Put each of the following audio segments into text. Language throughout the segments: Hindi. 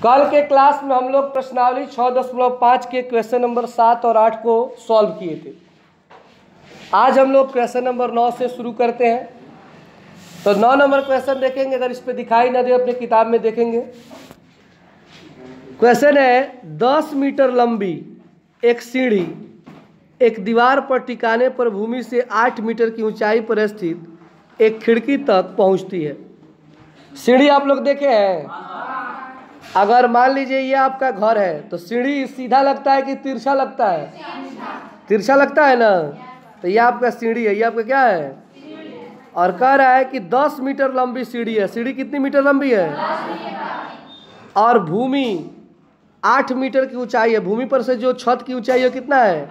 कल के क्लास में हम लोग प्रश्नावली 6.5 के क्वेश्चन नंबर 7 और 8 को सॉल्व किए थे। आज हम लोग क्वेश्चन नंबर 9 से शुरू करते हैं। तो 9 नंबर क्वेश्चन देखेंगे, अगर इस पे दिखाई ना दे अपने किताब में देखेंगे। क्वेश्चन है 10 मीटर लंबी एक सीढ़ी एक दीवार पर टिकाने पर भूमि से 8 मीटर की ऊंचाई पर स्थित एक खिड़की तक पहुंचती है। सीढ़ी आप लोग देखे हैं? अगर मान लीजिए ये आपका घर है तो सीढ़ी सीधा लगता है कि तिरछा लगता है? तिरछा लगता है ना। तो ये आपका सीढ़ी है, ये आपका क्या है? और कह रहा है कि 10 मीटर लंबी सीढ़ी है। सीढ़ी कितनी मीटर लंबी है? और भूमि 8 मीटर की ऊंचाई है। भूमि पर से जो छत की ऊंचाई है कितना है?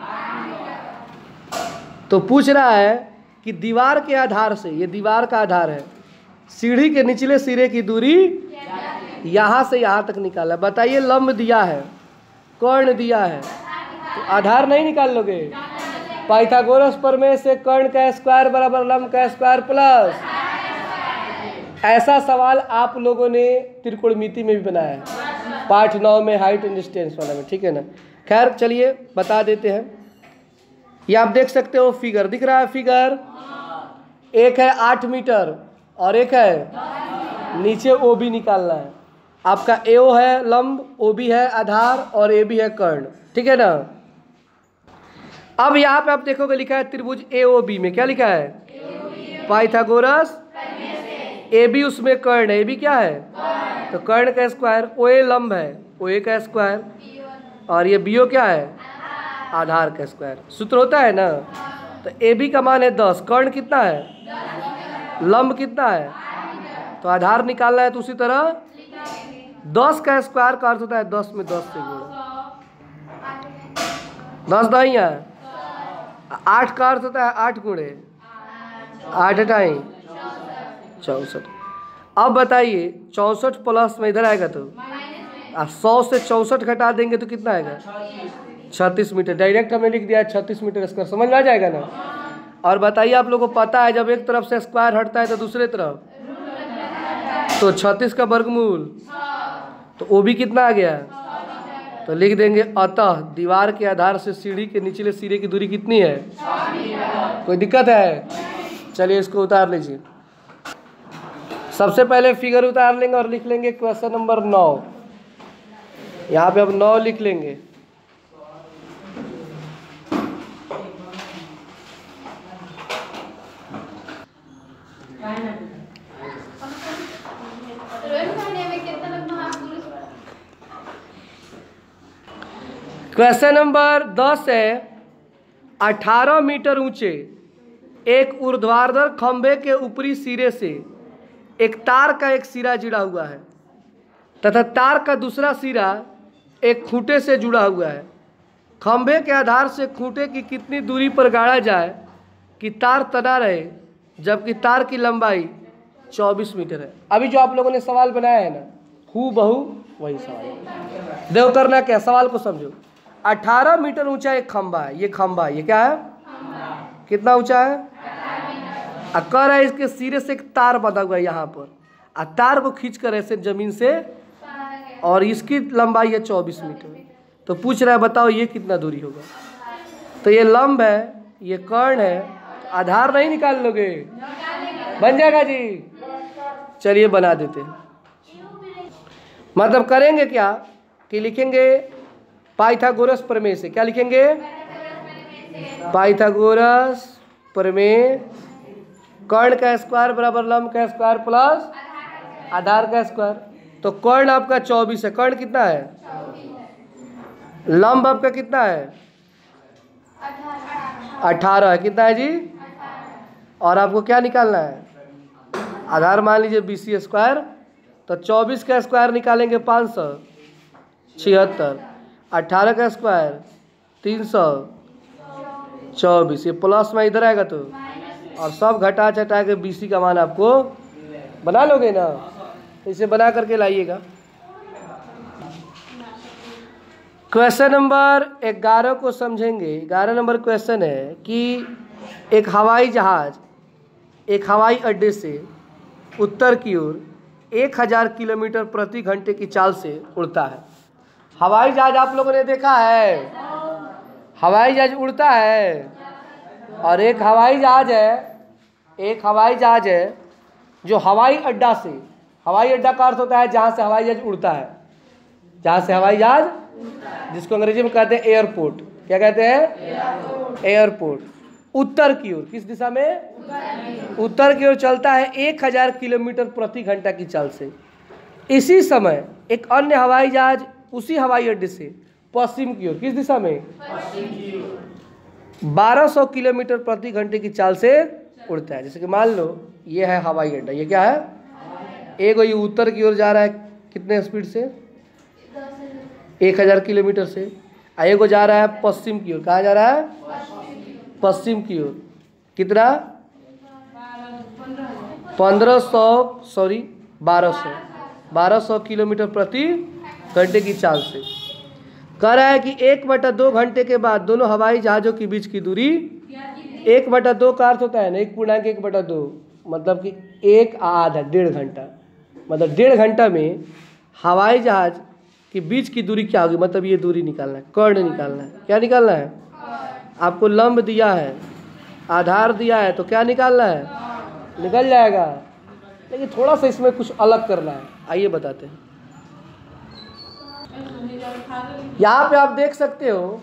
तो पूछ रहा है कि दीवार के आधार से, ये दीवार का आधार है, सीढ़ी के निचले सिरे की दूरी यहाँ से यहाँ तक निकाला। बताइए, लंब दिया है, कर्ण दिया है, तो आधार नहीं निकाल लोगे? पाइथागोरस प्रमेय से कर्ण का स्क्वायर बराबर लंब का स्क्वायर प्लस। ऐसा सवाल आप लोगों ने त्रिकोणमिति में भी बनाया है, पाठ 9 में हाइट एंड डिस्टेंस वाला में, ठीक है ना। खैर चलिए बता देते हैं। ये आप देख सकते हो, फिगर दिख रहा है। फिगर एक है 8 मीटर और एक है नीचे ओ बी निकालना है। आपका एओ है लंब, ओ बी है आधार और ए बी है कर्ण, ठीक है ना। अब यहाँ पे आप देखोगे लिखा है त्रिभुज ए ओ बी में क्या लिखा है? पाइथागोरस। ए बी उसमें कर्ण है, ए बी क्या है? तो कर्ण का स्क्वायर। ओ ए लंब है, ओ ए का स्क्वायर, और ये बी ओ क्या है? आधार का स्क्वायर। सूत्र होता है ना। तो ए बी का मान है 10, कर्ण कितना है? लंब कितना है? तो आधार निकालना है। तो उसी तरह 10 का स्क्वायर का अर्थ होता है 10 में 10 से गुणा। 10 नहीं है, 8 का अर्थ होता है 8 गुणे 8 × 64। अब बताइए 64 प्लस में इधर आएगा तो 100 से 64 घटा देंगे तो कितना आएगा? 36 मीटर। डायरेक्ट हमने लिख दिया है 36 मीटर स्क्वायर। समझ में आ जाएगा ना। और बताइए, आप लोगों को पता है जब एक तरफ से स्क्वायर हटता है तो दूसरे तरफ, तो 36 का वर्गमूल, तो वो भी कितना आ गया? तो लिख देंगे अतः दीवार के आधार से सीढ़ी के निचले सिरे की दूरी कितनी है? कोई दिक्कत है? चलिए इसको उतार लीजिए। सबसे पहले फिगर उतार लेंगे और लिख लेंगे क्वेश्चन नंबर 9। यहाँ पे अब 9 लिख लेंगे। क्वेश्चन नंबर 10 है 18 मीटर ऊंचे एक ऊर्ध्वाधर खंभे के ऊपरी सिरे से एक तार का एक सिरा जुड़ा हुआ है तथा तार का दूसरा सिरा एक खूंटे से जुड़ा हुआ है। खंभे के आधार से खूंटे की कितनी दूरी पर गाड़ा जाए कि तार तना रहे, जबकि तार की लंबाई 24 मीटर है। अभी जो आप लोगों ने सवाल बनाया है ना, हूबहू वही सवाल। देखो करना क्या, सवाल को समझो। 18 मीटर ऊंचा एक खंभा है, ये खंभा, ये क्या है? कितना ऊंचा है? कह रहा है इसके सिरे से एक तार बंधा हुआ है यहाँ पर, और तार को खींचकर ऐसे जमीन से, और इसकी लंबाई है 24 मीटर। तो पूछ रहा है बताओ ये कितना दूरी होगा? तो ये लंब है, ये कर्ण है, आधार नहीं निकाल लोगे? बन जाएगा जी। चलिए बना देते हैं। मतलब करेंगे क्या कि लिखेंगे पाइथागोरस प्रमेय से। क्या लिखेंगे? पाइथागोरस प्रमेय, कर्ण का स्क्वायर बराबर लंब का स्क्वायर प्लस आधार का स्क्वायर। तो कर्ण आपका 24 है, कर्ण कितना है? लंब आपका कितना है? 18 है। कितना है जी? और आपको क्या निकालना है? आधार मान लीजिए BC स्क्वायर। तो 24 का स्क्वायर निकालेंगे 576, 18 का स्क्वायर 324, ये प्लस में इधर आएगा तो, और सब घटा चटा के BC का मान आपको बना लोगे ना। इसे बना करके लाइएगा। क्वेश्चन नंबर 11 को समझेंगे। 11 नंबर क्वेश्चन है कि एक हवाई जहाज एक हवाई अड्डे से उत्तर की ओर 1000 किलोमीटर प्रति घंटे की चाल से उड़ता है। हवाई जहाज आप लोगों ने देखा है? हवाई जहाज उड़ता है। और एक हवाई जहाज है जो हवाई अड्डा से, हवाई अड्डा का अर्थ होता है जहाँ से हवाई जहाज उड़ता है, जहाँ से हवाई जहाज, जिसको अंग्रेजी में कहते हैं एयरपोर्ट। क्या कहते हैं? एयरपोर्ट। उत्तर की ओर, किस दिशा में? उत्तर की ओर चलता है 1000 किलोमीटर प्रति घंटा की चाल से। इसी समय एक अन्य हवाई जहाज उसी हवाई अड्डे से पश्चिम की ओर, किस दिशा में? 1200 किलोमीटर प्रति घंटे की चाल से उड़ता है। जैसे कि मान लो ये है हवाई अड्डा, ये क्या है? एक ये उत्तर की ओर जा रहा है कितने स्पीड से? 1000 किलोमीटर से। एक को जा रहा है पश्चिम की ओर। कहाँ जा रहा है? पश्चिम की ओर। कितना? 1200 किलोमीटर प्रति घंटे की चाल से। कह रहा है कि 1/2 घंटे के बाद दोनों हवाई जहाज़ों के बीच की दूरी 1/2 का अर्थ होता है ना 1.1/2, मतलब कि 1 आधा 1.5 घंटा, मतलब 1.5 घंटा में हवाई जहाज के बीच की दूरी क्या होगी? मतलब ये दूरी निकालना है, कर्ण निकालना है। क्या निकालना है? आपको लंब दिया है, आधार दिया है, तो क्या निकालना है? निकल जाएगा। लेकिन थोड़ा सा इसमें कुछ अलग करना है। आइए बताते हैं। यहाँ पे आप देख सकते हो,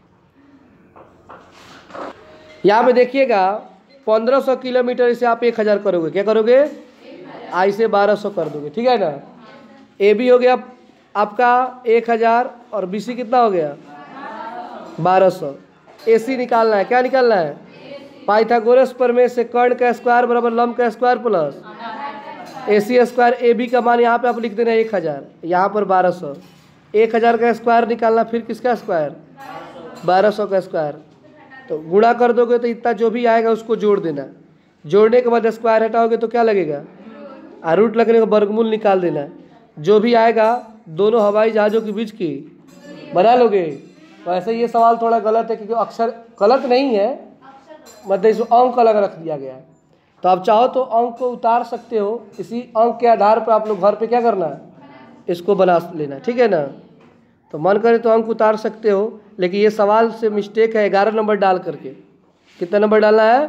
यहाँ पे देखिएगा 1500 किलोमीटर इसे आप 1000 करोगे। क्या करोगे? आई से 1200 कर दोगे, ठीक है ना। ए बी हो गया आपका 1000 और बी सी कितना हो गया? 1200। ए सी निकालना है। क्या निकालना है? पाइथागोरस प्रमेय से कर्ण का स्क्वायर बराबर लंब का square plus A C square. A B का मान यहाँ पे आप लिख देना 1000, यहाँ पर 1200। 1000 का स्क्वायर निकालना, फिर किसका स्क्वायर? 1200 का स्क्वायर। तो गुणा कर दोगे तो इतना जो भी आएगा उसको जोड़ देना। जोड़ने के बाद स्क्वायर हटाओगे तो क्या लगेगा? रूट लगने का वर्गमूल निकाल देना। जो भी आएगा दोनों हवाई जहाज़ों के बीच की बना लोगे। वैसे ये सवाल थोड़ा गलत है क्योंकि अक्षर गलत नहीं है, मतलब इसमें अंक अलग रख दिया गया है। तो आप चाहो तो अंक को उतार सकते हो। इसी अंक के आधार पर आप लोग घर पे क्या करना है? इसको बना लेना, ठीक है ना। तो मन करे तो अंक उतार सकते हो, लेकिन ये सवाल से मिस्टेक है 11 नंबर डाल करके। कितना नंबर डालना है?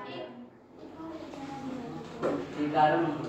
11 नंबर।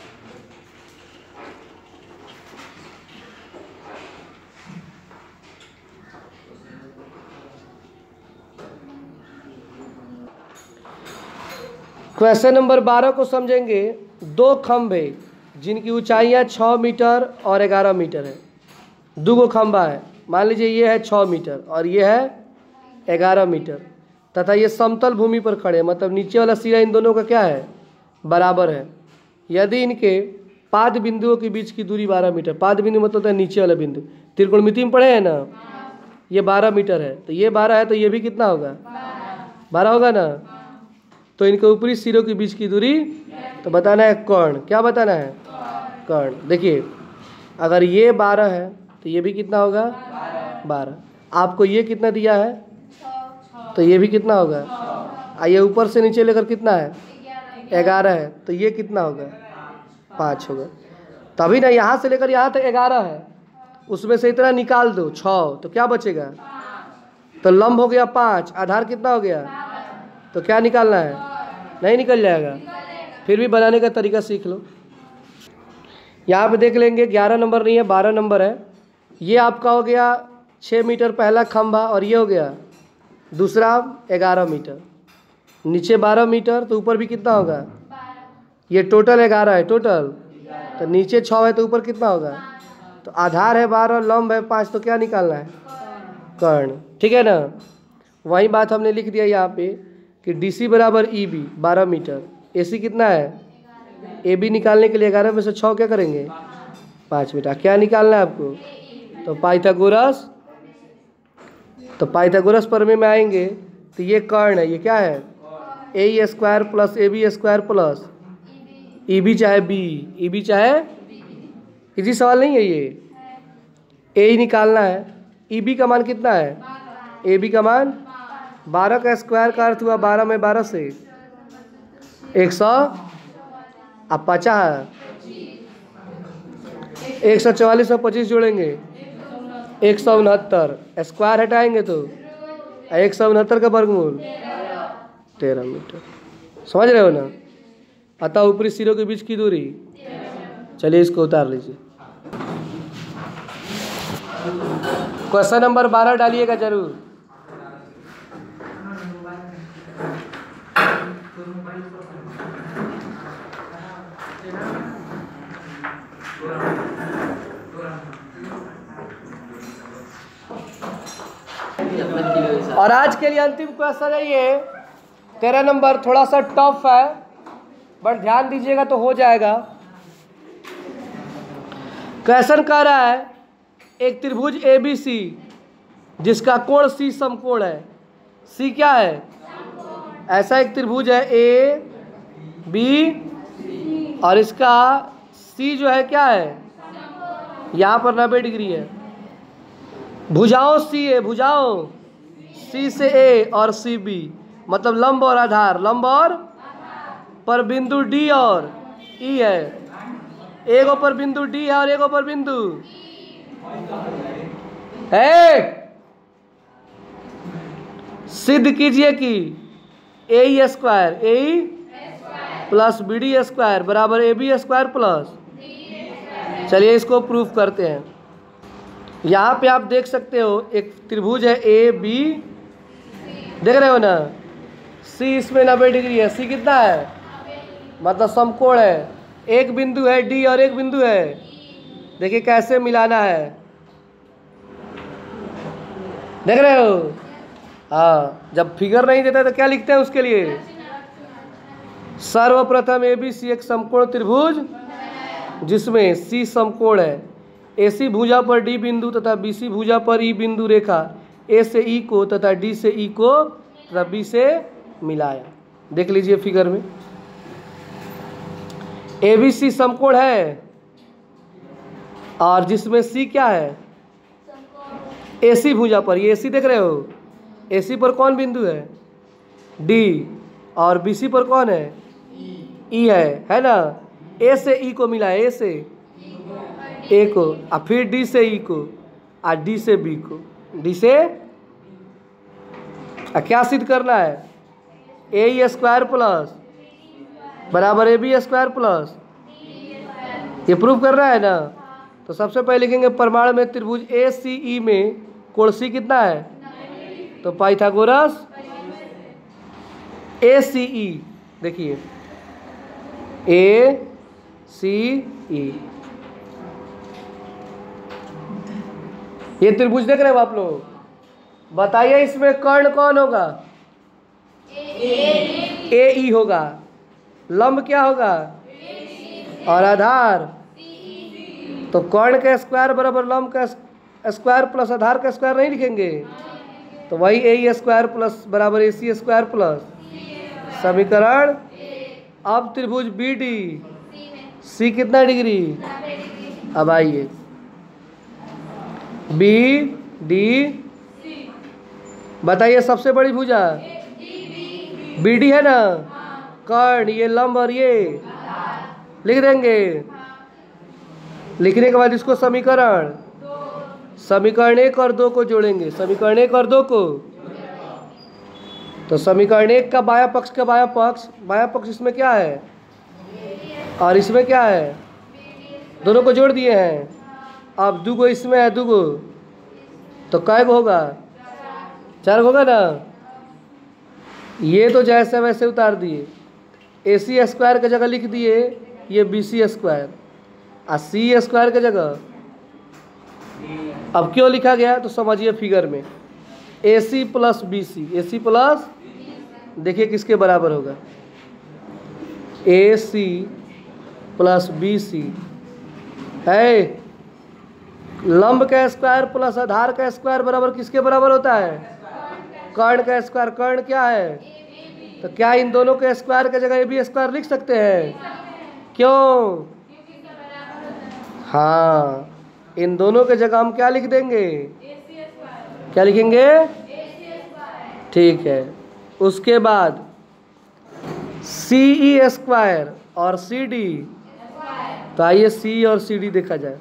क्वेश्चन नंबर 12 को समझेंगे। 2 खंभे जिनकी ऊंचाइयां 6 मीटर और 11 मीटर है। 2 खंभा है, मान लीजिए ये है 6 मीटर और ये है 11 मीटर, तथा ये समतल भूमि पर खड़े, मतलब नीचे वाला सिरा इन दोनों का क्या है? बराबर है। यदि इनके पाद बिंदुओं के बीच की दूरी 12 मीटर, पाद बिंदु मतलब होता है नीचे वाला बिंदु, त्रिकोणमिति में पढ़े हैं ना, ये 12 मीटर है, तो ये 12 है तो ये भी कितना होगा? 12 होगा ना। तो इनके ऊपरी सिरों के बीच की दूरी तो बताना है कर्ण। क्या बताना है? कर्ण। देखिए अगर ये 12 है तो ये भी कितना होगा? 12। आपको ये कितना दिया है तो ये भी कितना होगा? ये ऊपर से नीचे लेकर कितना है? 11 है, तो ये कितना होगा? 5 होगा। तभी ना यहाँ से लेकर यहाँ तक 11 है, उसमें से इतना निकाल दो 6, तो क्या बचेगा? तो लंब हो गया 5, आधार कितना हो गया? तो क्या निकालना है? नहीं निकल जाएगा। फिर भी बनाने का तरीका सीख लो। यहाँ पे देख लेंगे 11 नंबर नहीं है, 12 नंबर है। ये आपका हो गया 6 मीटर पहला खंभा और ये हो गया दूसरा 11 मीटर। नीचे 12 मीटर तो ऊपर भी कितना होगा? ये टोटल 11 है टोटल, तो नीचे 6 है तो ऊपर कितना होगा? तो आधार है 12, लंब है 5, तो क्या निकालना है? कर्ण, ठीक है ना। वही बात हमने लिख दिया यहाँ पे कि DC बराबर EB 12 मीटर, AC कितना है? AB निकालने के लिए 11 में से 6 क्या करेंगे? 5 मीटर। क्या निकालना है आपको? तो पाइथागोरस प्रमेय में आएंगे तो ये कर्ण है, ये क्या है? AE square plus AB square plus EB चाहे B, EB चाहे, इजी सवाल नहीं है ये। AE निकालना है, EB का मान कितना है? AB का मान 12 का स्क्वायर का अर्थ हुआ 12 में 12 से 150 144 और 25 जोड़ेंगे 169, स्क्वायर हटाएंगे तो 169 का वर्गमूल 13 मीटर। समझ रहे हो ना? अतः ऊपरी सिरों के बीच की दूरी, चलिए इसको उतार लीजिए। क्वेश्चन नंबर 12 डालिएगा जरूर। और आज के लिए अंतिम क्वेश्चन है ये 13 नंबर, थोड़ा सा टफ है बट ध्यान दीजिएगा तो हो जाएगा। क्वेश्चन कह रहा है एक त्रिभुज ABC जिसका कोण C समकोण है। C क्या है? ऐसा एक त्रिभुज है AB और इसका C जो है क्या है? यहाँ पर 90 डिग्री है। भुजाओं C है, भुजाओं C से A और CB मतलब लंब और आधार, लंब और पर बिंदु D और E है। एक ऊपर बिंदु D है और एक ऊपर बिंदु है। सिद्ध कीजिए कि AE square AE plus BD square बराबर AB स्क्वायर प्लस। चलिए इसको प्रूफ करते हैं। यहाँ पे आप देख सकते हो एक त्रिभुज है AB, देख रहे हो ना? C इसमें 90 डिग्री है। C कितना है? मतलब समकोण है। एक बिंदु है D और एक बिंदु है, देखिए कैसे मिलाना है, देख रहे हो? हाँ, जब फिगर नहीं देता तो क्या लिखते हैं उसके लिए? सर्वप्रथम ABC एक समकोण त्रिभुज जिसमें C समकोण है। AC भुजा पर D बिंदु तथा BC भुजा पर E बिंदु रेखा A से E को तथा D से E को तथा B से मिलाया। देख लीजिए फिगर में ABC समकोण है और जिसमें C क्या है? AC भुजा पर। ये AC देख रहे हो? AC पर कौन बिंदु है? D और BC पर कौन है? E है ना? A से E को मिला है, A से A को और फिर D से E को और D से B को, D से क्या सिद्ध करना है? AE स्क्वायर प्लस बराबर AB स्क्वायर प्लस, ये प्रूफ कर रहा है ना? तो सबसे पहले लिखेंगे प्रमाण में त्रिभुज ACE में कोण C कितना है? तो पाइथागोरस ACE, देखिए ACE ये त्रिभुज देख रहे हो आप लोग? बताइए इसमें कर्ण कौन होगा? AE होगा। लंब क्या होगा? और आधार तो कर्ण का स्क्वायर बराबर लंब का स्क्वायर प्लस आधार का स्क्वायर नहीं लिखेंगे? तो वही AE स्क्वायर प्लस बराबर AC स्क्वायर प्लस समीकरण। अब त्रिभुज BD C कितना डिग्री? अब आइए BD, बताइए सबसे बड़ी भुजा BD है ना? कर्ण, ये लंब और ये लिख देंगे। लिखने के बाद इसको समीकरण 1 और 2 को जोड़ेंगे। समीकरण 1 और 2 को, तो समीकरण 1 का बायां पक्ष का बायां पक्ष इसमें क्या है और इसमें क्या है? दोनों को जोड़ दिए हैं। अब 2 इसमें है, 2 तो कै गो होगा? 4 होगा ना? ये तो जैसे वैसे उतार दिए। AC स्क्वायर की जगह लिख दिए ये BC स्क्वायर और C स्क्वायर की जगह। अब क्यों लिखा गया तो समझिए फिगर में AC plus BC, AC plus देखिए किसके बराबर होगा? AC प्लस BC है। लंब का स्क्वायर प्लस आधार का स्क्वायर बराबर किसके बराबर होता है? कर्ण का स्क्वायर। कर्ण क्या है? तो क्या इन दोनों के स्क्वायर की जगह AB स्क्वायर लिख सकते हैं? क्यों? हाँ, इन दोनों के जगह हम क्या लिख देंगे? क्या लिखेंगे? ठीक है। उसके बाद CE स्क्वायर और CD तो आइए सी और सी डी देखा जाए।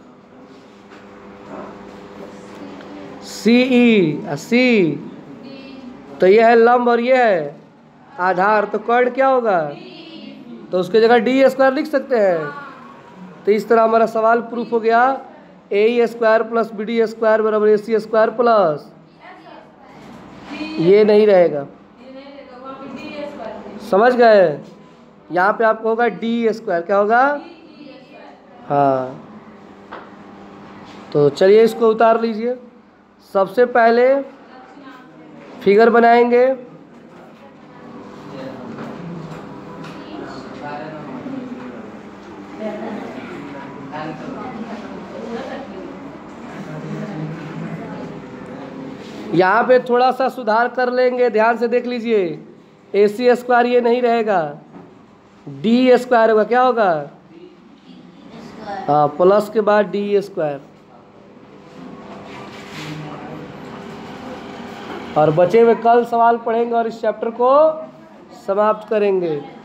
सी ई सी, तो ये है लंब और ये है आधार, तो कर्ण क्या होगा? तो उसके जगह डी स्क्वायर लिख सकते हैं। तो इस तरह हमारा सवाल प्रूफ हो गया। A square plus B D square बराबर ए सी स्क्वायर प्लस, ये नहीं रहेगा, समझ गए? यहाँ पे आपको होगा डी स्क्वायर, क्या होगा? हाँ, तो चलिए इसको उतार लीजिए। सबसे पहले फिगर बनाएंगे। यहाँ पे थोड़ा सा सुधार कर लेंगे, ध्यान से देख लीजिए। ए सी स्क्वायर ये नहीं रहेगा, डी स्क्वायर होगा, क्या होगा? हाँ, प्लस के बाद डी स्क्वायर। और बचे हुए कल सवाल पढ़ेंगे और इस चैप्टर को समाप्त करेंगे।